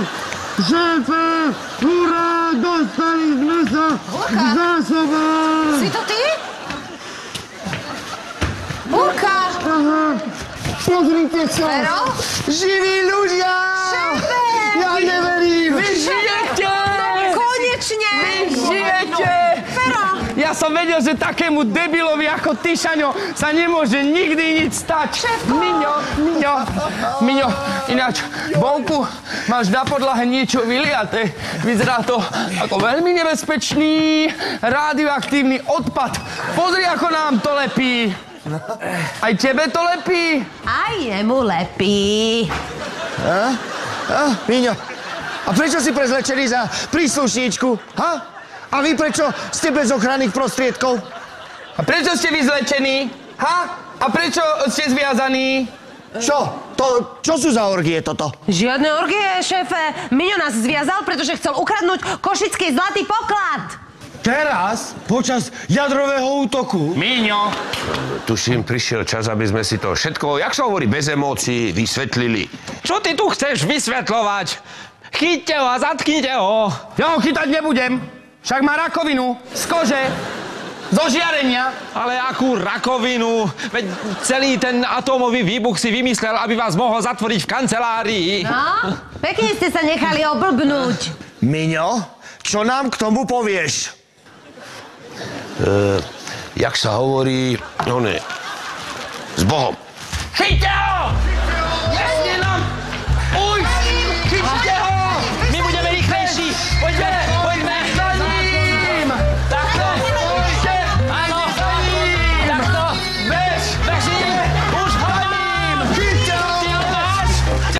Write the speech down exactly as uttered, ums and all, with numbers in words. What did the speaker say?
Šéfe, hurá, dostali sme sa k zásobám! Si to ty? Burka! Aha, pozrite sa! Pero? Živí ľudia! Šéfe! Ja neverím! Vy žijete! Konečne! Vy žijete! Pero! Ja som vedel, že takému debilovi ako ty, Šaňo, sa nemôže nikdy nič stať. Šéfko! Miňo, Miňo, Miňo, ináč, vonku máš na podlahe niečo vyliaté. Vyzerá to ako veľmi nebezpečný radioaktívny odpad. Pozri, ako nám to lepí. Aj tebe to lepí? Aj jemu lepí. A? A, Míňo, a prečo si prezlečený za príslušníčku? Ha? A vy prečo ste bez ochranných prostriedkov? A prečo ste vyzlečení? Ha? A prečo ste zviazaní? Čo? To, čo sú za orgie toto? Žiadne orgie, šéfe. Miňo nás zviazal, pretože chcel ukradnúť košický zlatý poklad. Teraz? Počas jadrového útoku? Míňo. Tuším, prišiel čas, aby sme si to všetko, jak sa hovorí, bez emócií vysvetlili. Čo ty tu chceš vysvetľovať? Chyťte ho a zatknite ho. Ja ho chytať nebudem. Však má rakovinu z kože, zo žiarenia. Ale akú rakovinu? Veď celý ten atómový výbuch si vymyslel, aby vás mohol zatvoriť v kancelárii. No, pekne ste sa nechali oblbnúť. Miňo, čo nám k tomu povieš? E, jak sa hovorí, no ne, s Bohom.